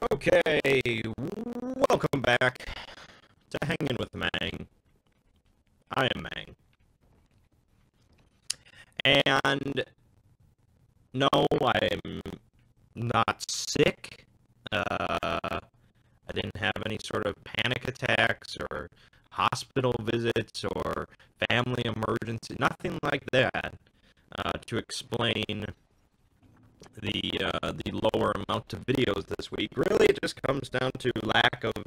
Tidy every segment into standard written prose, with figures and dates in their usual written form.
Okay, welcome back to Hanging with Mangg. I am Mangg. And no, I'm not sick. I didn't have any sort of panic attacks or hospital visits or family emergency, nothing like that, to explain the lower amount of videos this week. Really, it just comes down to lack of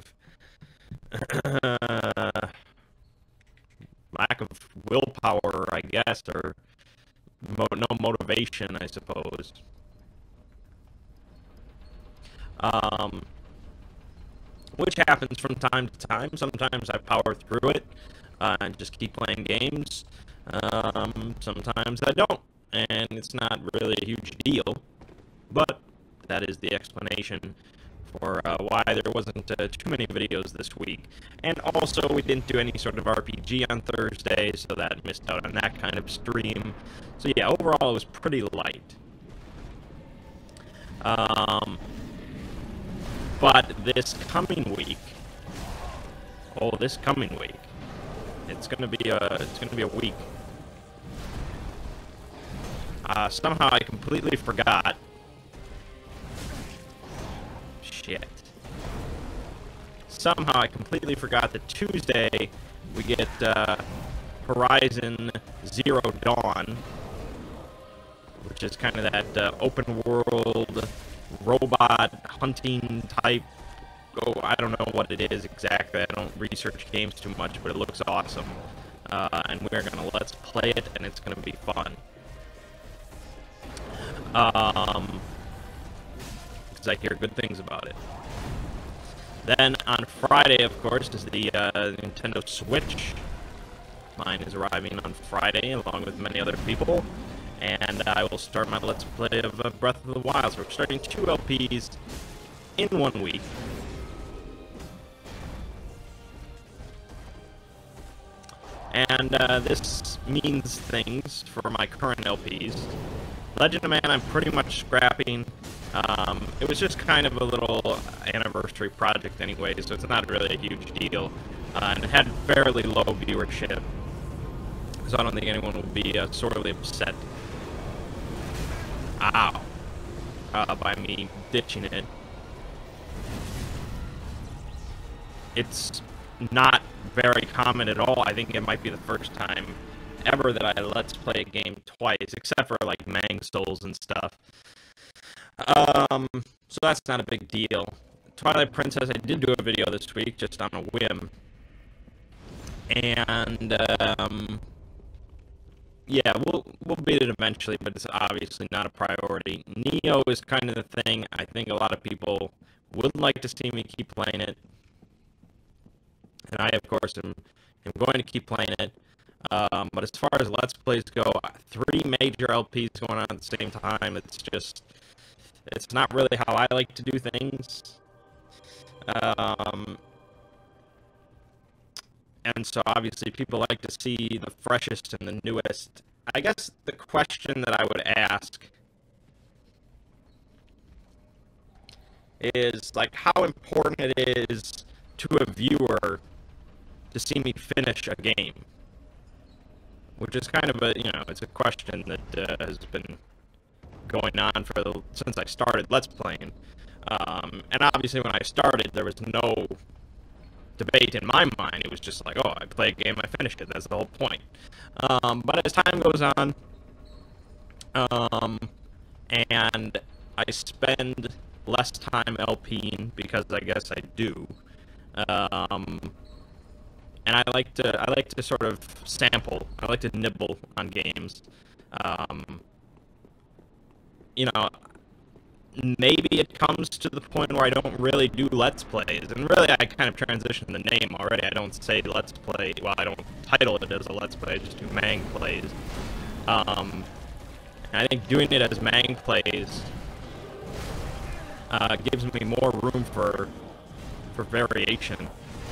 lack of willpower, I guess, or no motivation, I suppose. Which happens from time to time. Sometimes I power through it and just keep playing games. Sometimes I don't, and it's not really a huge deal. But that is the explanation for why there wasn't too many videos this week. And also, we didn't do any sort of RPG on Thursday, so that missed out on that kind of stream. So yeah, overall, it was pretty light. But this coming week, it's gonna be a week. Somehow I completely forgot. Shit. Somehow I completely forgot that Tuesday we get Horizon Zero Dawn, which is kind of that open world robot hunting type. Oh, I don't know what it is exactly. I don't research games too much, but it looks awesome. And we're gonna let's play it, and it's gonna be fun. Because I hear good things about it. Then on Friday, of course, is the Nintendo Switch. Mine is arriving on Friday, along with many other people. And I will start my Let's Play of Breath of the Wild. So we're starting 2 LPs in 1 week. And this means things for my current LPs. Legend of Man, I'm pretty much scrapping. It was just kind of a little anniversary project anyway, so it's not really a huge deal. And it had fairly low viewership, so I don't think anyone will be sorely upset. Ow. By me ditching it. It's not very common at all. I think it might be the first time ever that I Let's Play a game twice, except for like Mangg Souls and stuff. So that's not a big deal. Twilight Princess, I did do a video this week, just on a whim. And, yeah, we'll beat it eventually, but it's obviously not a priority. Neo is kind of the thing. I think a lot of people would like to see me keep playing it. And I, of course, am going to keep playing it. But as far as Let's Plays go, 3 major LPs going on at the same time, it's not really how I like to do things. And so obviously people like to see the freshest and the newest. I guess the question that I would ask is, like, how important it is to a viewer to see me finish a game. Which is kind of it's a question that has been going on since I started Let's Playing. And obviously when I started, there was no debate in my mind. It was just like, oh, I play a game, I finished it. That's the whole point. But as time goes on, and I spend less time LPing because I guess I do. And I like to sort of sample. I like to nibble on games. Maybe it comes to the point where I don't really do Let's Plays, and really I kind of transitioned the name already. I don't say Let's Play, well, I don't title it as a Let's Play, I just do Mangg Plays. And I think doing it as Mangg Plays gives me more room for variation.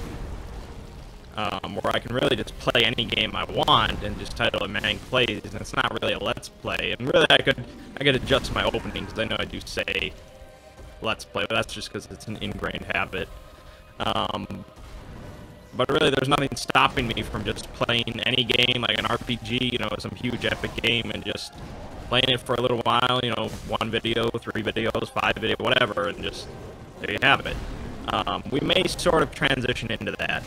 Where I can really just play any game I want and just title it Mangg Plays, and it's not really a Let's Play. And really, I could adjust my openings, because I know I do say Let's Play, but that's just because it's an ingrained habit. But really, there's nothing stopping me from just playing any game, like an RPG, you know, some huge epic game, and just playing it for a little while, you know, 1 video, 3 videos, 5 videos, whatever, and just, there you have it. We may sort of transition into that.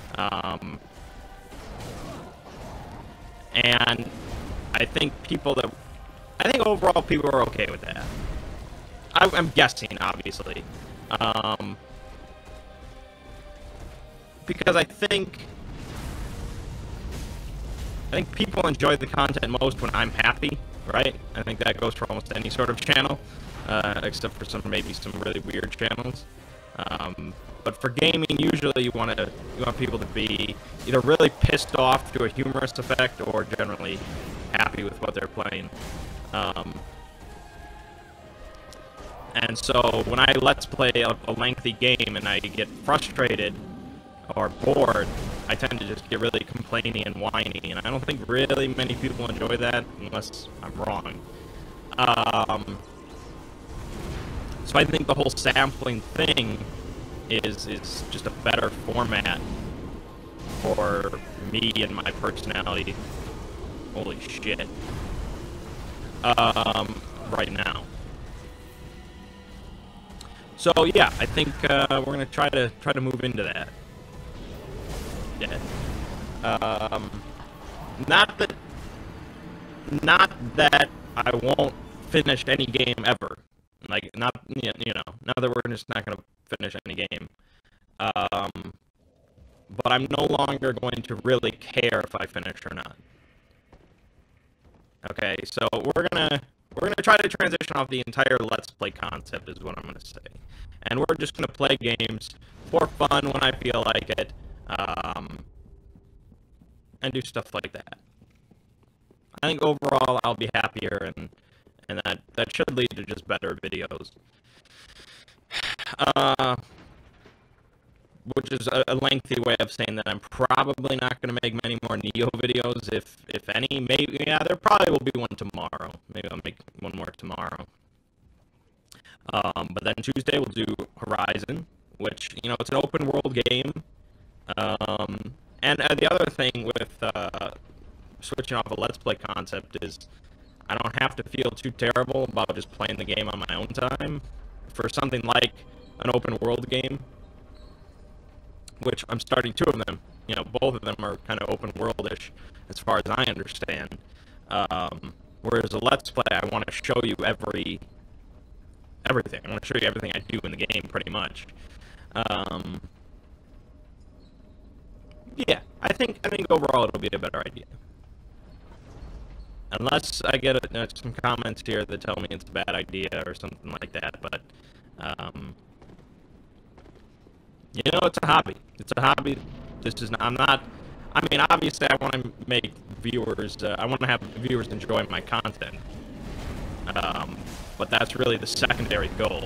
And I think overall people are okay with that. I'm guessing, obviously. Because I think people enjoy the content most when I'm happy, right? I think that goes for almost any sort of channel, except for maybe some really weird channels. But for gaming, usually you want people to be either really pissed off to a humorous effect or generally happy with what they're playing. And so when I Let's Play a lengthy game and I get frustrated or bored, I tend to just get really complainy and whiny, and I don't think really many people enjoy that, unless I'm wrong. So I think the whole sampling thing is just a better format for me and my personality. Holy shit. Right now. So yeah, I think we're gonna try to move into that. Not that I won't finish any game ever. Like, now that we're just not gonna finish any game. But I'm no longer going to really care if I finish or not. Okay, so we're gonna try to transition off the entire Let's Play concept, is what I'm gonna say. And we're just gonna play games for fun when I feel like it. And do stuff like that. I think overall I'll be happier, and that should lead to just better videos. Which is a lengthy way of saying that I'm probably not going to make many more Neo videos, if any. Maybe, yeah, there probably will be one tomorrow. Maybe I'll make one more tomorrow. But then Tuesday we'll do Horizon, which, you know, it's an open world game. And the other thing with switching off a Let's Play concept is I don't have to feel too terrible about just playing the game on my own time. For something like an open world game, which I'm starting 2 of them, you know, both of them are kind of open world-ish as far as I understand. Whereas a Let's Play, I want to show you everything. I want to show you everything I do in the game, pretty much. Yeah, I think overall it'll be a better idea. Unless I get some comments here that tell me it's a bad idea or something like that, but, you know, it's a hobby. It's a hobby. I mean, obviously I want to make viewers, I want to have viewers enjoy my content. But that's really the secondary goal.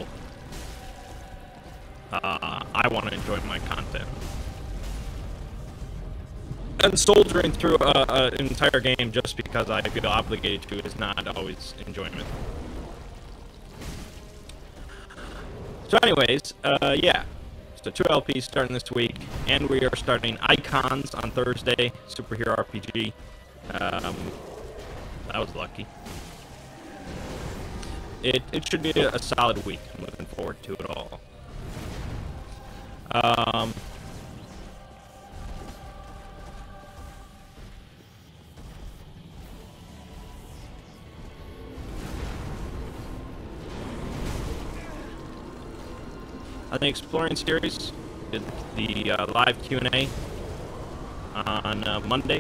I want to enjoy my content. And soldiering through an entire game just because I feel obligated to is not always enjoyment. So anyways, yeah. So 2 LPs starting this week, and we are starting Icons on Thursday, superhero RPG. That was lucky. It should be a solid week. I'm looking forward to it all. On the Exploring series, did the live Q&A on Monday.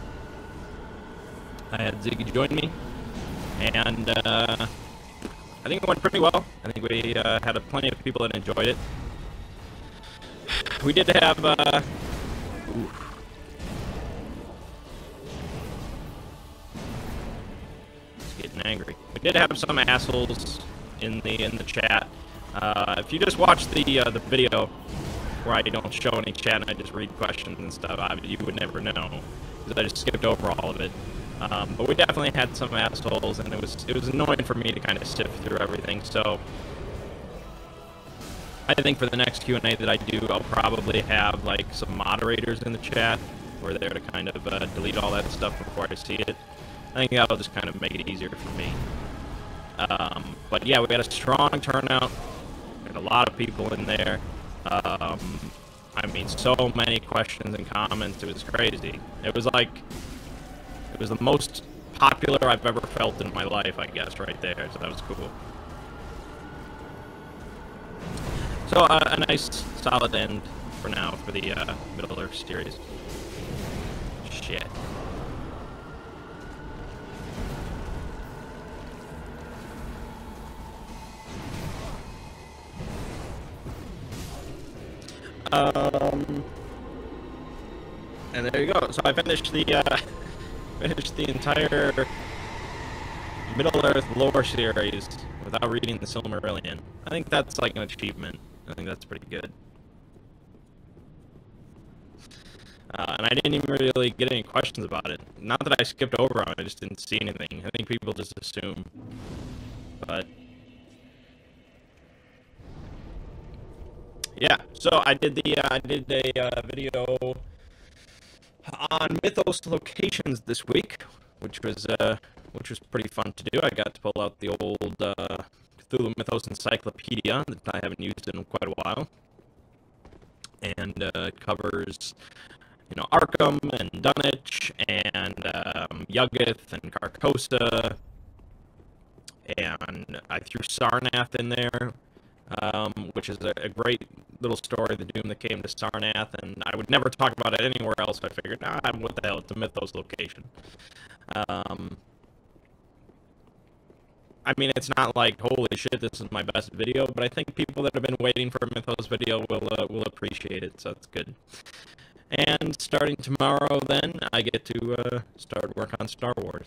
I had Ziggy join me, and I think it went pretty well. I think we had plenty of people that enjoyed it. We did have... It's getting angry. We did have some assholes in the chat. If you just watch the video where I don't show any chat and I just read questions and stuff, you would never know, because I just skipped over all of it. But we definitely had some assholes, and it was annoying for me to kind of sift through everything. So I think for the next Q&A that I do, I'll probably have like some moderators in the chat who are there to kind of delete all that stuff before I see it. I think that'll just kind of make it easier for me. But yeah, we had a strong turnout. We had a lot of people in there. I mean, so many questions and comments. It was crazy. It was the most popular I've ever felt in my life, I guess, right there. So that was cool. So a nice, solid end for now for the Middle-earth series. Shit. And there you go. So I finished the entire Middle-earth lore series without reading the Silmarillion. I think that's like an achievement. I think that's pretty good. And I didn't even really get any questions about it. Not that I skipped over on it, I just didn't see anything. I think people just assume. But yeah, so I did a video on Mythos locations this week, which was pretty fun to do. I got to pull out the old Cthulhu Mythos Encyclopedia that I haven't used in quite a while, and it covers, you know, Arkham and Dunwich and Yuggoth and Carcosa, and I threw Sarnath in there, which is a great little story, the doom that came to Sarnath, and I would never talk about it anywhere else, so I figured, what the hell, it's a Mythos location. I mean, it's not like, holy shit, this is my best video, but I think people that have been waiting for a Mythos video will appreciate it, so that's good. And starting tomorrow, then, I get to start work on Star Wars.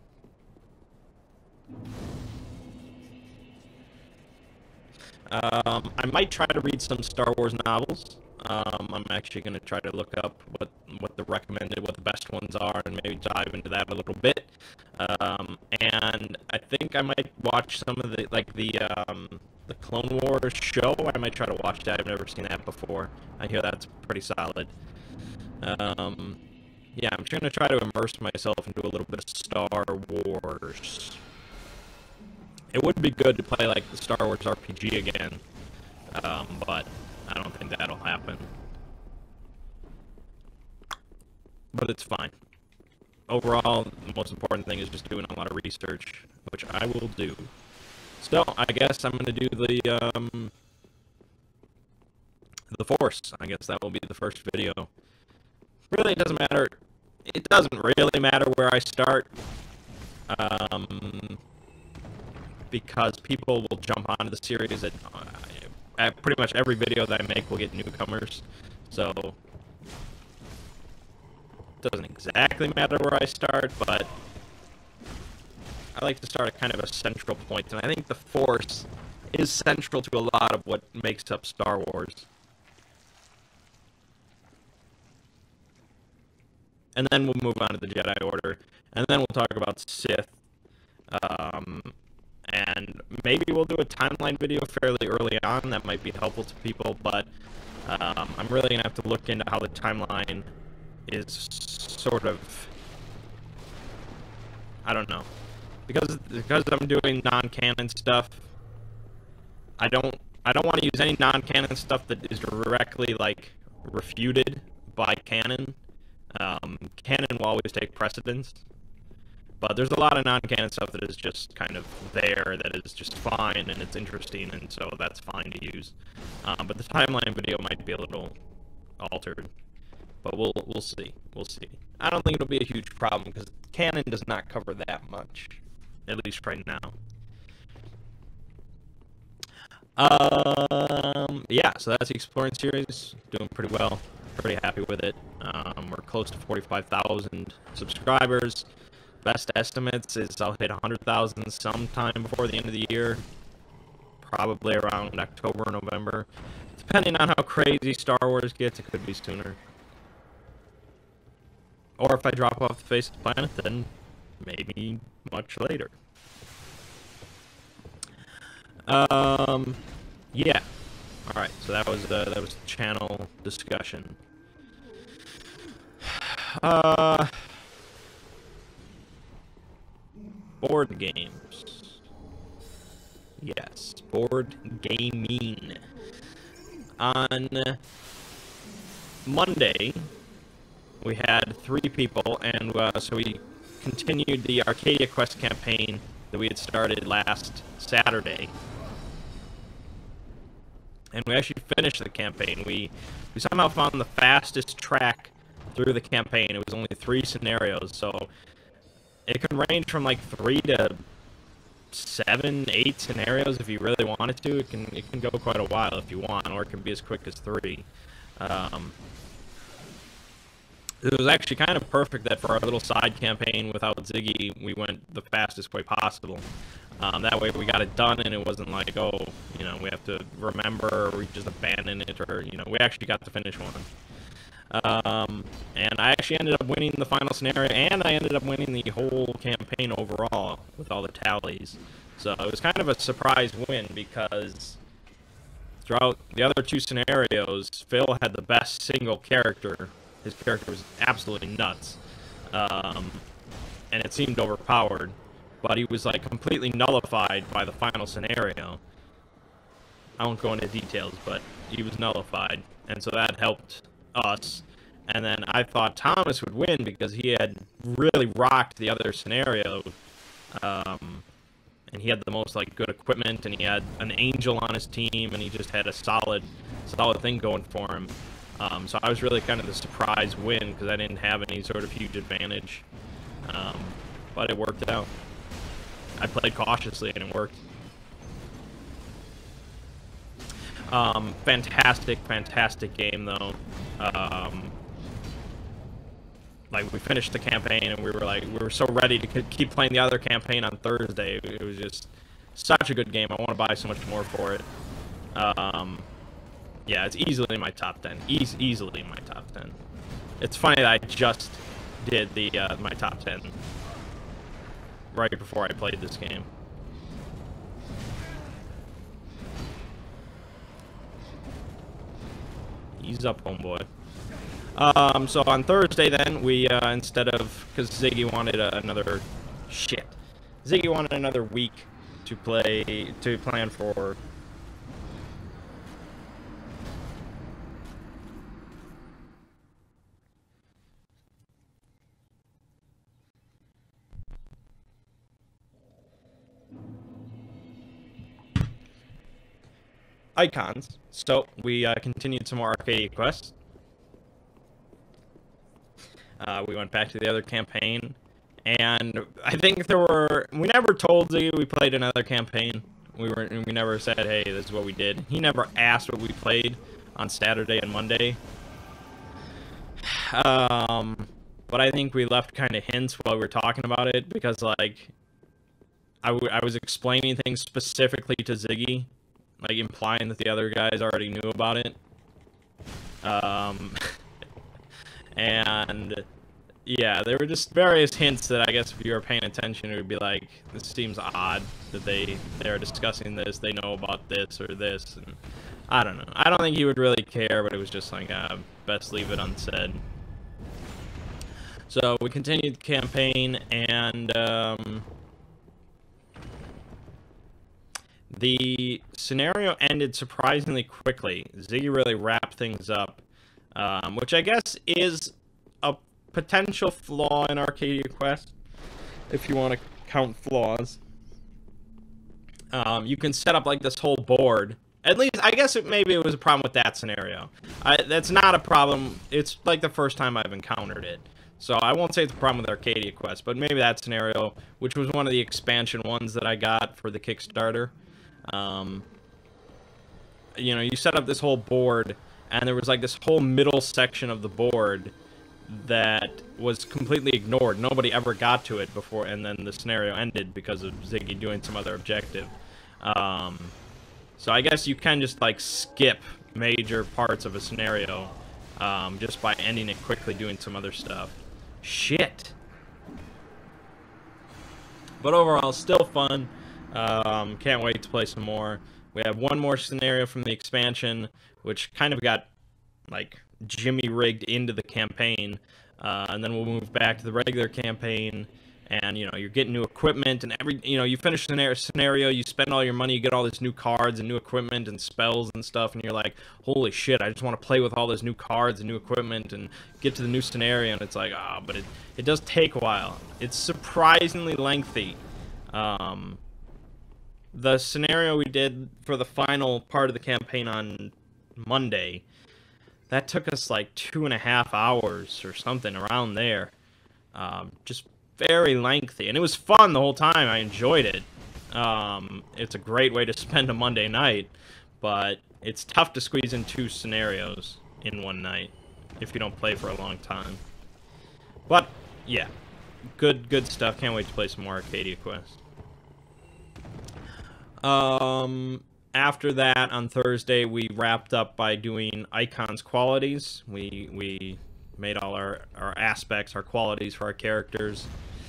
I might try to read some Star Wars novels. I'm actually going to try to look up what the best ones are, and maybe dive into that a little bit. And I think I might watch some of the Clone Wars show. I might try to watch that. I've never seen that before. I hear that's pretty solid. Yeah, I'm going to try to immerse myself into a little bit of Star Wars. It would be good to play like the Star Wars RPG again, but I don't think that'll happen. But it's fine. Overall, the most important thing is just doing a lot of research, which I will do. So, I guess I'm going to do the Force. I guess that will be the first video. Really, it doesn't matter. It doesn't really matter where I start. Because people will jump onto the series at pretty much every video that I make will get newcomers, so it doesn't exactly matter where I start, but I like to start at kind of a central point, and I think the Force is central to a lot of what makes up Star Wars. And then we'll move on to the Jedi Order, and then we'll talk about Sith. And maybe we'll do a timeline video fairly early on. That might be helpful to people, but I'm really going to have to look into how the timeline is sort of... I don't know. Because I'm doing non-canon stuff, I don't want to use any non-canon stuff that is directly, like, refuted by canon. Canon will always take precedence. But there's a lot of non-canon stuff that is just kind of there, that is just fine, and it's interesting, and so that's fine to use. But the timeline video might be a little altered. But we'll see. We'll see. I don't think it'll be a huge problem, because canon does not cover that much. At least right now. Yeah, so that's the Exploring series. Doing pretty well. Pretty happy with it. We're close to 45,000 subscribers. Best estimates is I'll hit 100,000 sometime before the end of the year. Probably around October or November. Depending on how crazy Star Wars gets, it could be sooner. Or if I drop off the face of the planet, then maybe much later. Yeah. All right, so that was the channel discussion. Board games. Yes, board gaming. On Monday, we had 3 people, and so we continued the Arcadia Quest campaign that we had started last Saturday. And we actually finished the campaign. We somehow found the fastest track through the campaign. It was only 3 scenarios, so it can range from like 3 to 7, 8 scenarios if you really wanted to. It can go quite a while if you want, or it can be as quick as 3. It was actually kind of perfect that for our little side campaign without Ziggy, we went the fastest way possible. That way we got it done, and it wasn't like, oh, you know, we have to remember, or we just abandon it, or, you know, we actually got to finish one. And I actually ended up winning the final scenario, and I ended up winning the whole campaign overall with all the tallies. So it was kind of a surprise win, because throughout the other 2 scenarios, Phil had the best single character. His character was absolutely nuts, and it seemed overpowered, but he was like completely nullified by the final scenario. I won't go into details, but he was nullified, and so that helped us. And then I thought Thomas would win because he had really rocked the other scenario, and he had the most like good equipment, and he had an angel on his team, and he just had a solid thing going for him. So I was really kind of the surprise win because I didn't have any sort of huge advantage, but it worked out. I played cautiously and it worked. Fantastic game though. Like we finished the campaign and we were so ready to keep playing the other campaign on Thursday. It was just such a good game. I want to buy so much more for it. Yeah, it's easily in my top 10. Easily in my top 10. It's funny that I just did the my top 10 right before I played this game. Ease up, homeboy. So on Thursday then, we, instead of, because Ziggy wanted Ziggy wanted another week to plan for icons. So we continued some more Arcadia quests. We went back to the other campaign, and I think we never told Ziggy we played another campaign. We never said, hey, this is what we did. He never asked what we played on Saturday and Monday. But I think we left kind of hints while we were talking about it, because like I was explaining things specifically to Ziggy, like implying that the other guys already knew about it. And yeah, there were just various hints that I guess if you were paying attention, it would be like, this seems odd that they're discussing this, they know about this or this, and I don't know. I don't think he would really care, but it was just like, best leave it unsaid. So we continued the campaign, and the scenario ended surprisingly quickly. Ziggy really wrapped things up, which I guess is a potential flaw in Arcadia Quest, if you want to count flaws. You can set up like this whole board. At least, I guess maybe it was a problem with that scenario. That's not a problem. It's like the first time I've encountered it. So I won't say it's a problem with Arcadia Quest, but maybe that scenario, which was one of the expansion ones that I got for the Kickstarter. You know, you set up this whole board, and there was like this whole middle section of the board that was completely ignored. Nobody ever got to it before, and then the scenario ended because of Ziggy doing some other objective. So I guess you can just like skip major parts of a scenario just by ending it quickly doing some other stuff. Shit. But overall, still fun. Can't wait to play some more. We have one more scenario from the expansion, which kind of got, like, jimmy-rigged into the campaign. And then we'll move back to the regular campaign, and, you know, you're getting new equipment, and you finish the scenario, you spend all your money, you get all this new cards and new equipment and spells and stuff, and you're like, holy shit, I just want to play with all this new cards and new equipment and get to the new scenario, and it's like, but it does take a while. It's surprisingly lengthy. The scenario we did for the final part of the campaign on Monday, that took us like 2.5 hours or something around there. Just very lengthy, and it was fun the whole time. I enjoyed it. It's a great way to spend a Monday night, but it's tough to squeeze in 2 scenarios in one night if you don't play for a long time. But yeah, good stuff. Can't wait to play some more Arcadia Quest. After that, on Thursday, we wrapped up by doing Icon's qualities. We made all our aspects, our qualities for our characters.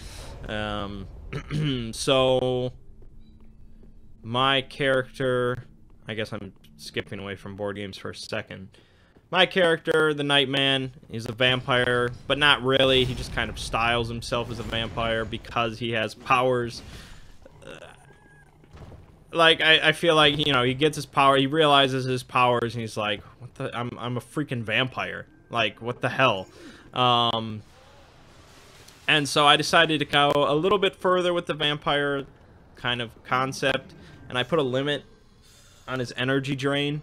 So, my character... I guess I'm skipping away from board games for a second. My character, the Nightman, is a vampire, but not really. He just kind of styles himself as a vampire because he has powers. Like, I feel like, you know, he gets his power, he realizes his powers, and he's like, what the, I'm a freaking vampire. Like, what the hell? And so I decided to go a little bit further with the vampire kind of concept, and I put a limit on his energy drain,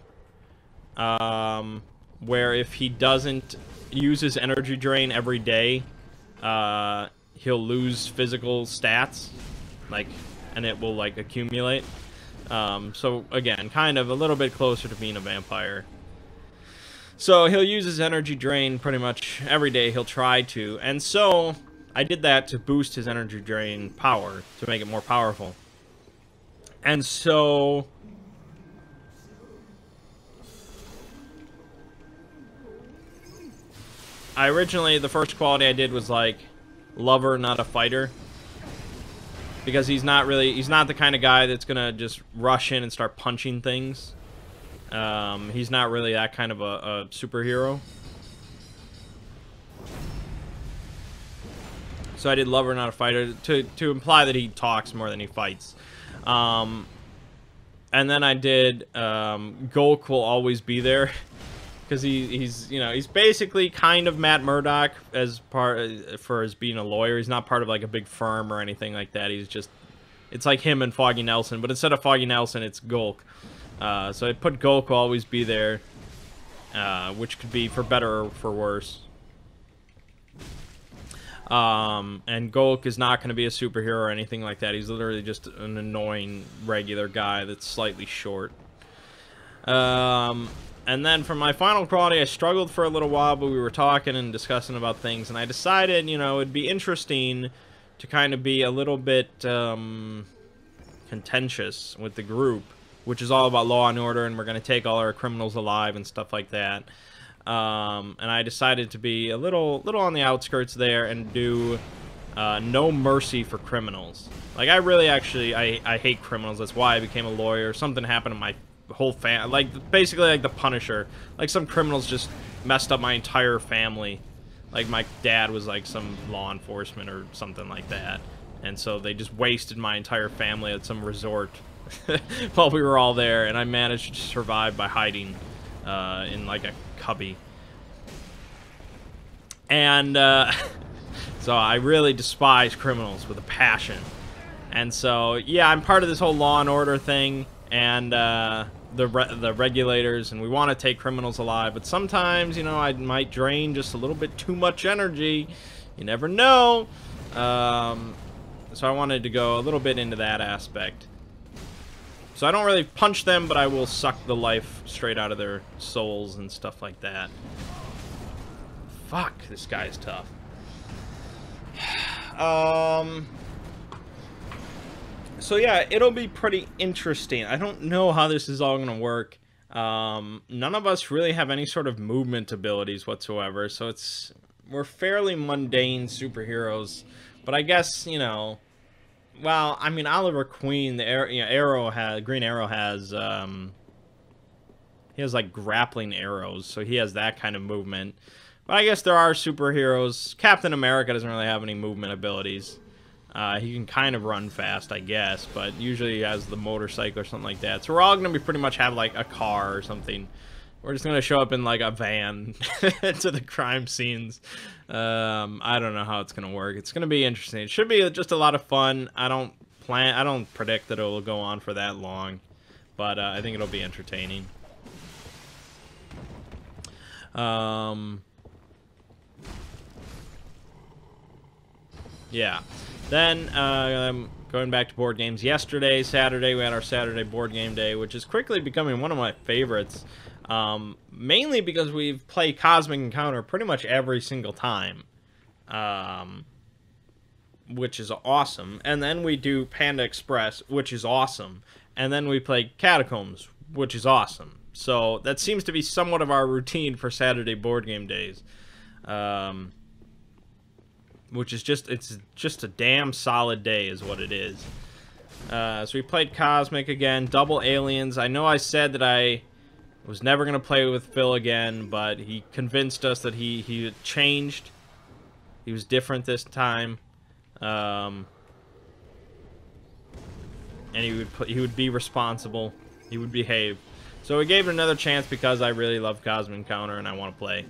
where if he doesn't use his energy drain every day, he'll lose physical stats, like, and it will, like, accumulate. So, again, kind of a little bit closer to being a vampire. So, he'll use his energy drain pretty much every day. He'll try to. And so, I did that to boost his energy drain power, to make it more powerful. And so... the first quality I did was, like, lover, not a fighter. Because he's not the kind of guy that's gonna just rush in and start punching things. He's not really that kind of a superhero. So I did lover, not a fighter, to imply that he talks more than he fights. And then I did Golk will always be there. Because he's basically kind of Matt Murdock as being a lawyer. He's not part of like a big firm or anything like that. He's just, it's like him and Foggy Nelson, but instead of Foggy Nelson, it's Golk. So I put Golk will always be there, which could be for better or for worse. And Golk is not going to be a superhero or anything like that. He's literally just an annoying regular guy that's slightly short. And then for my final quality, I struggled for a little while, but we were talking and discussing about things, and I decided, you know, it'd be interesting to kind of be a little bit contentious with the group, which is all about law and order, and we're going to take all our criminals alive and stuff like that. And I decided to be a little on the outskirts there and do no mercy for criminals. Like, I really actually, I hate criminals. That's why I became a lawyer. Something happened to my whole family, like basically like the Punisher. Like some criminals just messed up my entire family. Like my dad was like some law enforcement or something like that, and so they just wasted my entire family at some resort while we were all there, and I managed to survive by hiding in like a cubby. And so I really despise criminals with a passion. And so yeah, I'm part of this whole law and order thing, and the regulators, and we want to take criminals alive, but sometimes, you know, I might drain just a little bit too much energy. You never know. So I wanted to go a little bit into that aspect. So I don't really punch them, but I will suck the life straight out of their souls and stuff like that. Fuck, this guy's tough. So yeah, it'll be pretty interesting. I don't know how this is all going to work. None of us really have any sort of movement abilities whatsoever, so we're fairly mundane superheroes. But I guess, you know, well, I mean, Oliver Queen, the Green Arrow has, he has, like, grappling arrows, so he has that kind of movement. But I guess there are superheroes. Captain America doesn't really have any movement abilities. He can kind of run fast, I guess, but usually he has the motorcycle or something like that. So we're all going to pretty much have, like, a car or something. We're just going to show up in, like, a van to the crime scenes. I don't know how it's going to work. It's going to be interesting. It should be just a lot of fun. I don't predict that it will go on for that long, but I think it'll be entertaining. Yeah. Then, going back to board games. Yesterday, Saturday, we had our Saturday board game day, which is quickly becoming one of my favorites. Mainly because we've played Cosmic Encounter pretty much every single time. Which is awesome. And then we do Panda Express, which is awesome. And then we play Catacombs, which is awesome. So, that seems to be somewhat of our routine for Saturday board game days. Which is it's just a damn solid day is what it is. So we played Cosmic again, double Aliens. I know I said that I was never going to play with Phil again, but he convinced us that he had changed. He was different this time. And he would be responsible. He would behave. So we gave it another chance because I really love Cosmic Encounter and I want to play.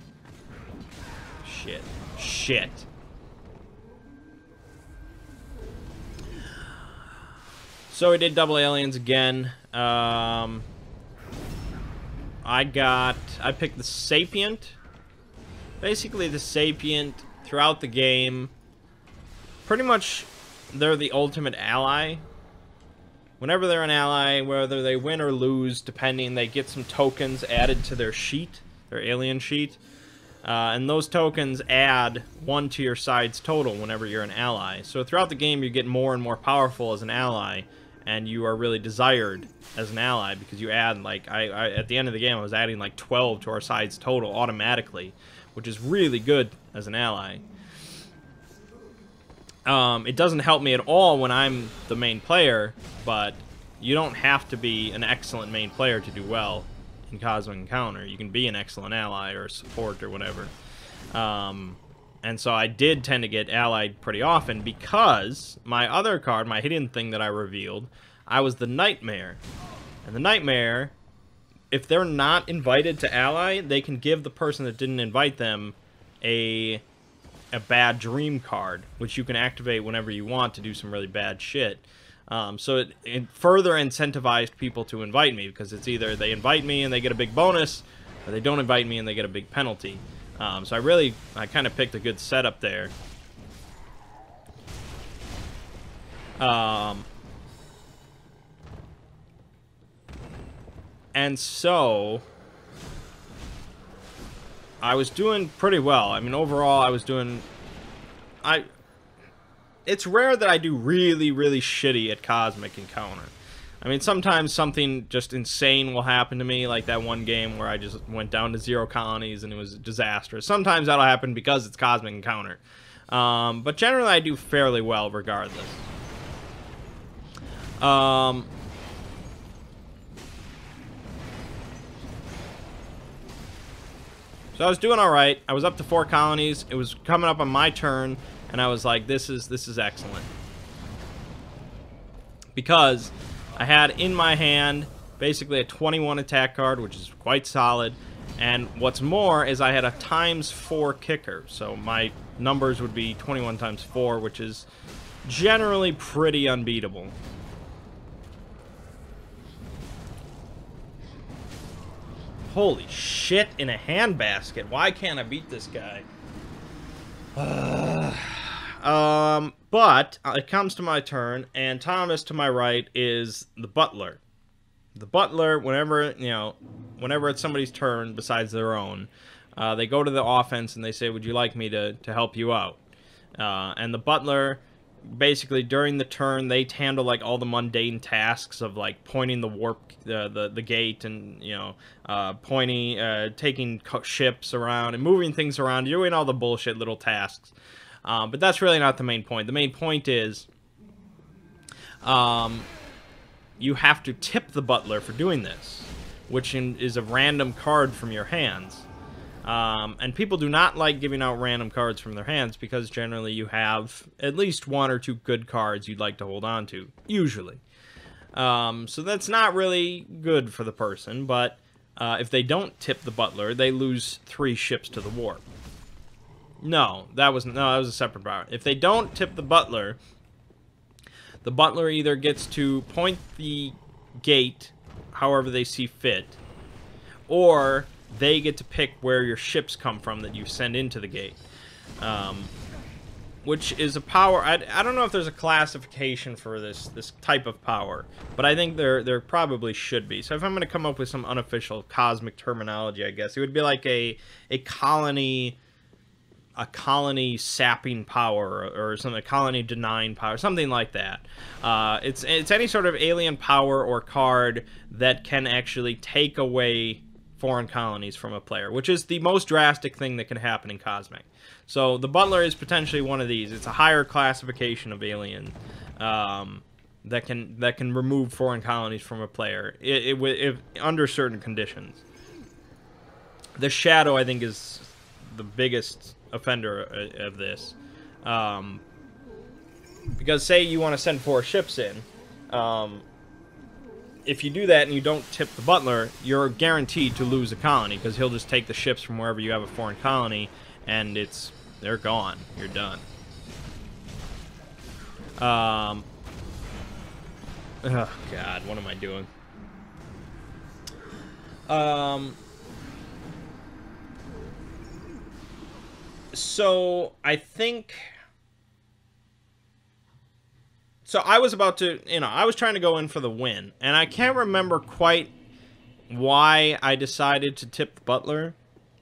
Shit. So we did double Aliens again. I picked the Sapient. Basically, the Sapient, throughout the game, pretty much, they're the ultimate ally. Whenever they're an ally, whether they win or lose, depending, they get some tokens added to their sheet, their alien sheet. And those tokens add 1 to your side's total whenever you're an ally. So throughout the game, you get more and more powerful as an ally. And you are really desired as an ally because you add, like, at the end of the game, I was adding, like, 12 to our side's total automatically, which is really good as an ally. It doesn't help me at all when I'm the main player, but you don't have to be an excellent main player to do well in Cosmic Encounter. You can be an excellent ally or support or whatever. And so I did tend to get allied pretty often because my other card, my hidden thing that I revealed, I was the Nightmare. And the Nightmare, if they're not invited to ally, they can give the person that didn't invite them a bad dream card, which you can activate whenever you want to do some really bad shit. So it further incentivized people to invite me because it's either they invite me and they get a big bonus, or they don't invite me and they get a big penalty. So I kind of picked a good setup there. And so I was doing pretty well. I mean, overall, I was doing... It's rare that I do really, really shitty at Cosmic Encounter. I mean, sometimes something just insane will happen to me, like that one game where I just went down to 0 colonies and it was disastrous. Sometimes that'll happen because it's Cosmic Encounter. But generally I do fairly well regardless. So I was doing alright. I was up to 4 colonies. It was coming up on my turn, and I was like, this is excellent. Because I had in my hand basically a 21 attack card, which is quite solid. And what's more is I had a ×4 kicker. So my numbers would be 21 times 4, which is generally pretty unbeatable. Holy shit in a handbasket. Why can't I beat this guy? But it comes to my turn, and Thomas to my right is the butler. The butler, whenever it's somebody's turn besides their own, they go to the offense and they say, would you like me to help you out? And the butler, basically during the turn, they handle like all the mundane tasks of like pointing the warp, the gate, and pointing, taking ships around and moving things around, doing all the bullshit little tasks. But that's really not the main point. The main point is you have to tip the butler for doing this, which is a random card from your hands. And people do not like giving out random cards from their hands because generally you have at least 1 or 2 good cards you'd like to hold on to, usually. So that's not really good for the person, but if they don't tip the butler, they lose 3 ships to the warp. No, that was a separate power. If they don't tip the butler either gets to point the gate however they see fit, or they get to pick where your ships come from that you send into the gate. Which is a power. I don't know if there's a classification for this type of power, but I think there probably should be. So if I'm going to come up with some unofficial cosmic terminology, I guess it would be like a colony sapping power or something, a colony denying power, something like that. It's any sort of alien power or card that can actually take away foreign colonies from a player, which is the most drastic thing that can happen in Cosmic. So the Butler is potentially one of these. It's a higher classification of alien that can remove foreign colonies from a player if under certain conditions. The Shadow, I think, is the biggest offender of this, because say you want to send 4 ships in. If you do that and you don't tip the Butler, you're guaranteed to lose a colony, because he'll just take the ships from wherever you have a foreign colony, and they're gone. You're done. Oh God, what am I doing? So I think. So I was about to, I was trying to go in for the win, and I can't remember quite why I decided to tip the Butler.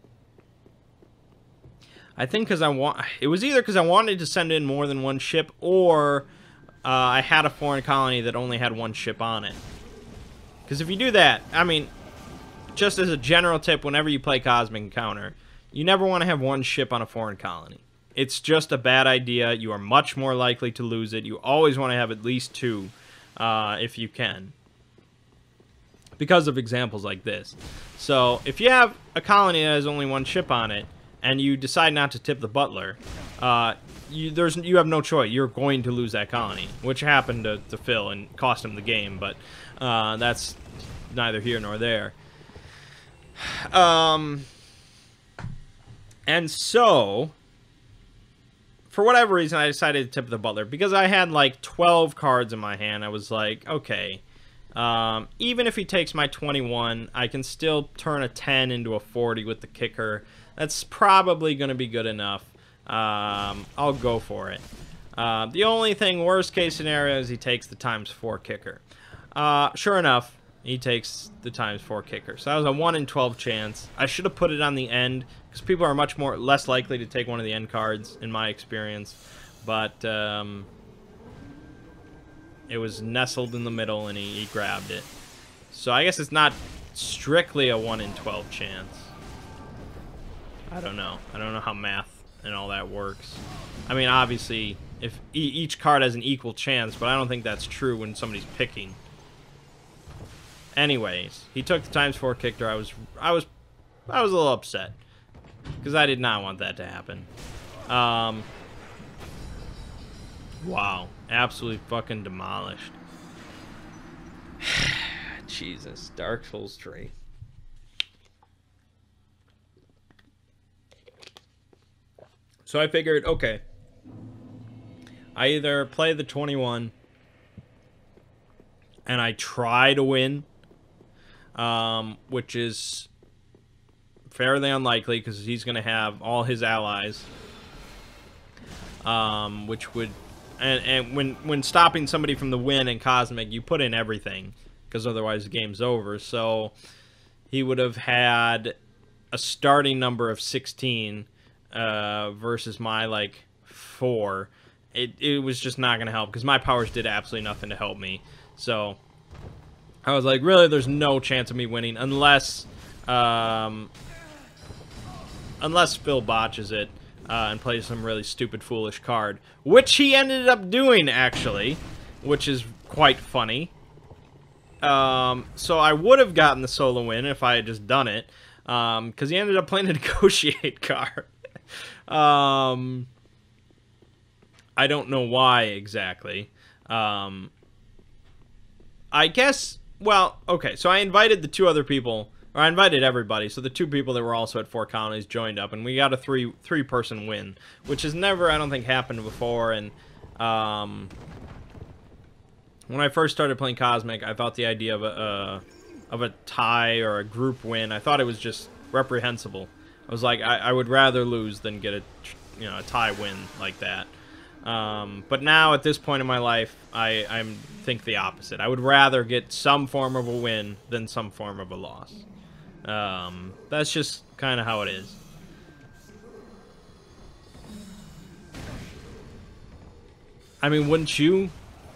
I think because it was either because I wanted to send in more than 1 ship, or I had a foreign colony that only had 1 ship on it. Because if you do that, I mean, just as a general tip, whenever you play Cosmic Encounter, you never want to have 1 ship on a foreign colony. It's just a bad idea. You are much more likely to lose it. You always want to have at least 2, if you can, because of examples like this. So if you have a colony that has only 1 ship on it, and you decide not to tip the Butler, you have no choice. You're going to lose that colony, which happened to Phil and cost him the game, but that's neither here nor there. And so, for whatever reason, I decided to tip the Butler, because I had like 12 cards in my hand. I was like, okay, even if he takes my 21, I can still turn a 10 into a 40 with the kicker. That's probably going to be good enough. I'll go for it. The only thing, worst case scenario, is he takes the ×4 kicker. Sure enough, he takes the ×4 kicker. So that was a 1 in 12 chance. I should have put it on the end, because people are less likely to take one of the end cards, in my experience. But it was nestled in the middle, and he grabbed it. So I guess it's not strictly a 1 in 12 chance. I don't know. I don't know how math and all that works. I mean, obviously, if each card has an equal chance, but I don't think that's true when somebody's picking. Anyways, he took the ×4 kicker. I was a little upset, because I did not want that to happen. Wow, absolutely fucking demolished. Jesus, Dark Souls 3. So I figured, okay, I either play the 21 and I try to win, which is fairly unlikely because he's going to have all his allies, which would, and when stopping somebody from the win in Cosmic, you put in everything, because otherwise the game's over. So he would have had a starting number of 16 versus my, like, 4. It was just not going to help, because my powers did absolutely nothing to help me. So I was like, really, there's no chance of me winning unless Phil botches it and plays some really stupid, foolish card, which he ended up doing, actually, which is quite funny. So I would have gotten the solo win if I had just done it, because he ended up playing a negotiate card. I don't know why exactly. I guess, well, okay, so I invited the two other people, or I invited everybody, so the two people that were also at 4 colonies joined up, and we got a three-person win, which has never, I don't think, happened before, and, when I first started playing Cosmic, I thought the idea of a tie or a group win, I thought it was just reprehensible. I was like, I would rather lose than get a tie win like that. But now, at this point in my life, I think the opposite. I would rather get some form of a win than some form of a loss. That's just kind of how it is. I mean, wouldn't you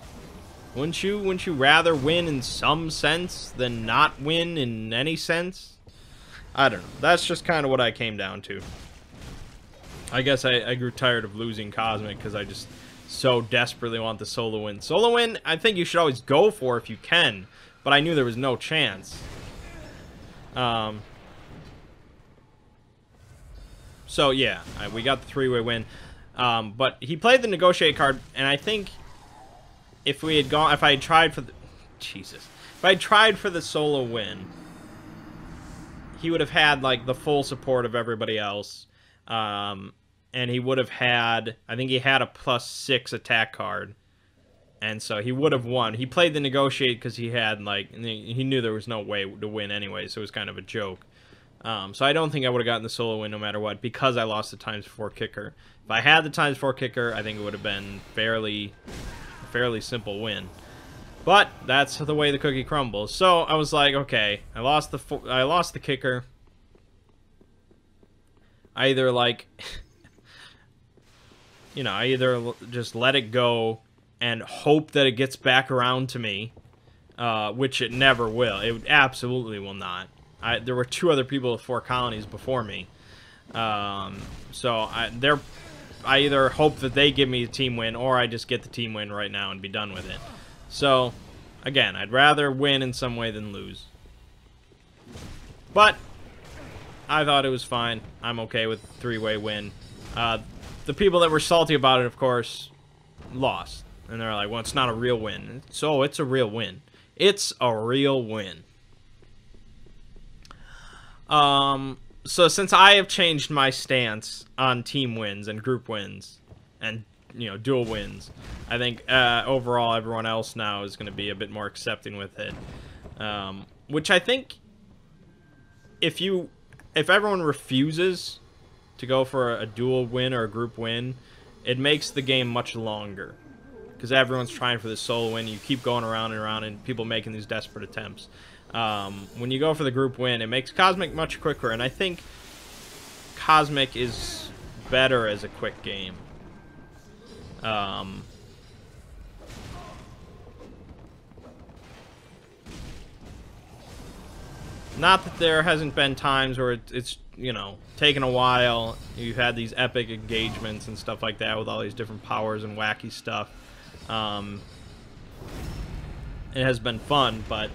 rather win in some sense than not win in any sense? I don't know. That's just kind of what I came down to. I guess I grew tired of losing Cosmic because I just so desperately want the solo win. Solo win, I think you should always go for if you can, but I knew there was no chance. So yeah, we got the 3-way win. But he played the negotiate card, and I think if I had tried for the if I had tried for the solo win, he would have had like the full support of everybody else. And he would have had, I think he had a +6 attack card. And so he would have won. He played the negotiate because he had, like, he knew there was no way to win anyway, so it was kind of a joke. So I don't think I would have gotten the solo win no matter what, because I lost the ×4 kicker. If I had the ×4 kicker, I think it would have been fairly simple win. But that's the way the cookie crumbles. So I was like, okay, I lost the kicker. I either, like, I either just let it go and hope that it gets back around to me, which it never will. It absolutely will not. There were 2 other people with 4 colonies before me. So I either hope that they give me a team win, or I just get the team win right now and be done with it. So, again, I'd rather win in some way than lose. But I thought it was fine. I'm okay with 3-way win. The people that were salty about it, of course, lost. And they're like, well, it's not a real win. So it's a real win. It's a real win. So since I have changed my stance on team wins and group wins and, dual wins, I think overall everyone else now is going to be a bit more accepting with it. Which I think if everyone refuses to go for a dual win or a group win, it makes the game much longer. Because everyone's trying for the solo win, you keep going around and around, and people making these desperate attempts. When you go for the group win, it makes Cosmic much quicker, and I think Cosmic is better as a quick game. Not that there hasn't been times where it's taken a while. You've had these epic engagements and stuff like that with all these different powers and wacky stuff. It has been fun, but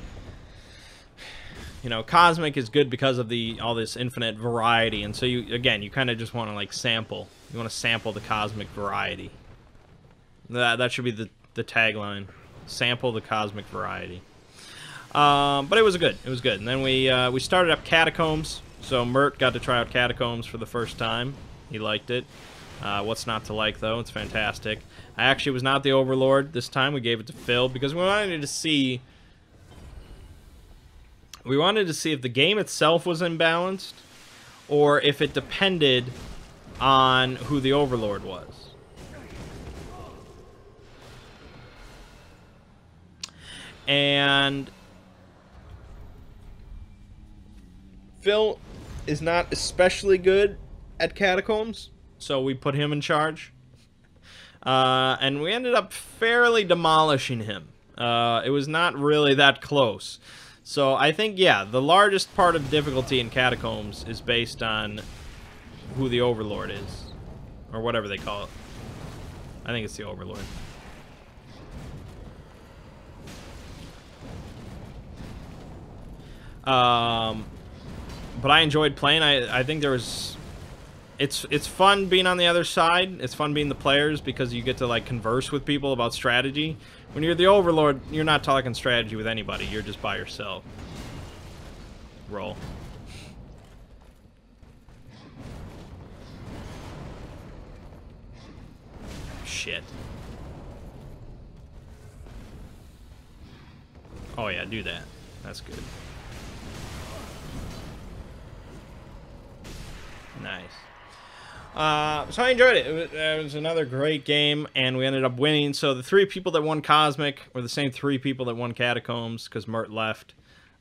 Cosmic is good because of all this infinite variety, and so you kind of just want to like sample. You want to sample the Cosmic variety. That should be the tagline. Sample the Cosmic variety. But it was good. It was good. And then we started up Catacombs. So Mert got to try out Catacombs for the first time. He liked it. What's not to like, though? It's fantastic. I actually was not the Overlord this time. We gave it to Phil because we wanted to see... We wanted to see if the game itself was imbalanced or if it depended on who the Overlord was. And Phil is not especially good at Catacombs, so we put him in charge. And we ended up fairly demolishing him. It was not really that close. So I think, yeah, the largest part of difficulty in Catacombs is based on who the Overlord is. Or whatever they call it. I think it's the Overlord. But I enjoyed playing. I think there was... It's fun being on the other side. It's fun being the players because you get to, like, converse with people about strategy. When you're the Overlord, you're not talking strategy with anybody. You're just by yourself. Roll. Shit. Oh yeah, do that. That's good. Nice. So I enjoyed it. It was another great game, and we ended up winning. So the 3 people that won Cosmic were the same 3 people that won Catacombs, because Mert left.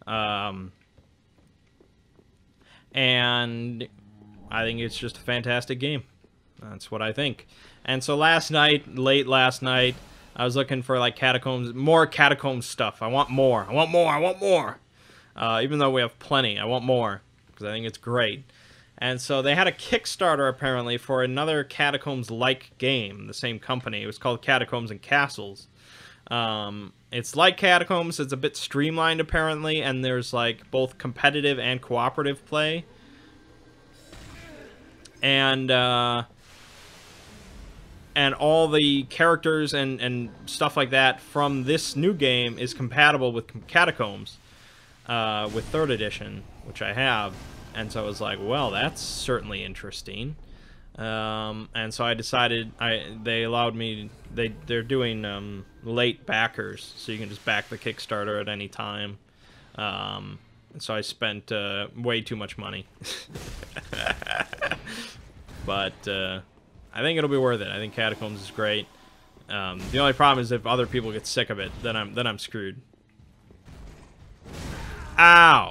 And I think it's just a fantastic game. That's what I think. And so last night, late last night, I was looking for, like, Catacombs, more Catacombs stuff. I want more. I want more. I want more. Even though we have plenty, I want more, because I think it's great. And so they had a Kickstarter, apparently, for another Catacombs-like game, the same company. It was called Catacombs and Castles. It's like Catacombs. It's a bit streamlined, apparently, and there's, like, both competitive and cooperative play. And all the characters and stuff like that from this new game is compatible with Catacombs, with 3rd edition, which I have. And so I was like, well, that's certainly interesting. And so I decided, they allowed me, they're doing late backers, so you can just back the Kickstarter at any time. So I spent way too much money. But I think it'll be worth it. I think Catacombs is great. The only problem is if other people get sick of it, then I'm screwed. Ow!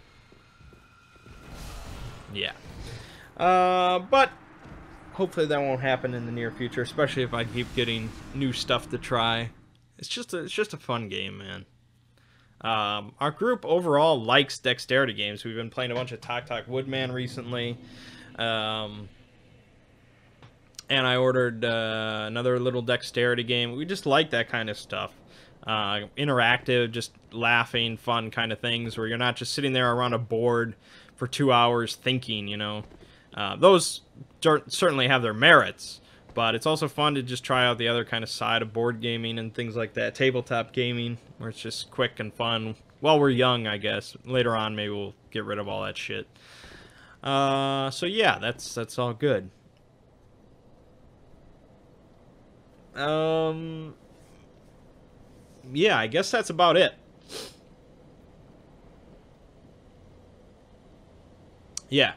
Yeah. But hopefully that won't happen in the near future, especially if I keep getting new stuff to try. It's just a fun game, man. Our group overall likes dexterity games. We've been playing a bunch of Tok Tok Woodman recently. And I ordered another little dexterity game. We just like that kind of stuff. Interactive, just laughing, fun kind of things where you're not just sitting there around a board for 2 hours thinking, you know. Those certainly have their merits, but it's also fun to just try out the other kind of side of board gaming and things like that. Tabletop gaming, where it's just quick and fun. While we're young, I guess. Later on, maybe we'll get rid of all that shit. So yeah, that's all good. Yeah, I guess that's about it. Yeah.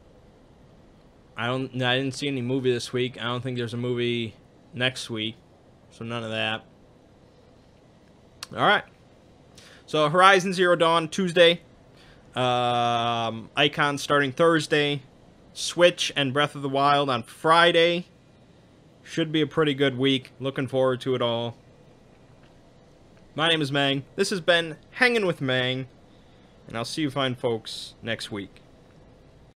I didn't see any movie this week. I don't think there's a movie next week. So none of that. Alright. So Horizon Zero Dawn Tuesday. Icon starting Thursday. Switch and Breath of the Wild on Friday. Should be a pretty good week. Looking forward to it all. My name is Mangg. This has been Hanging with Mangg. And I'll see you fine folks next week.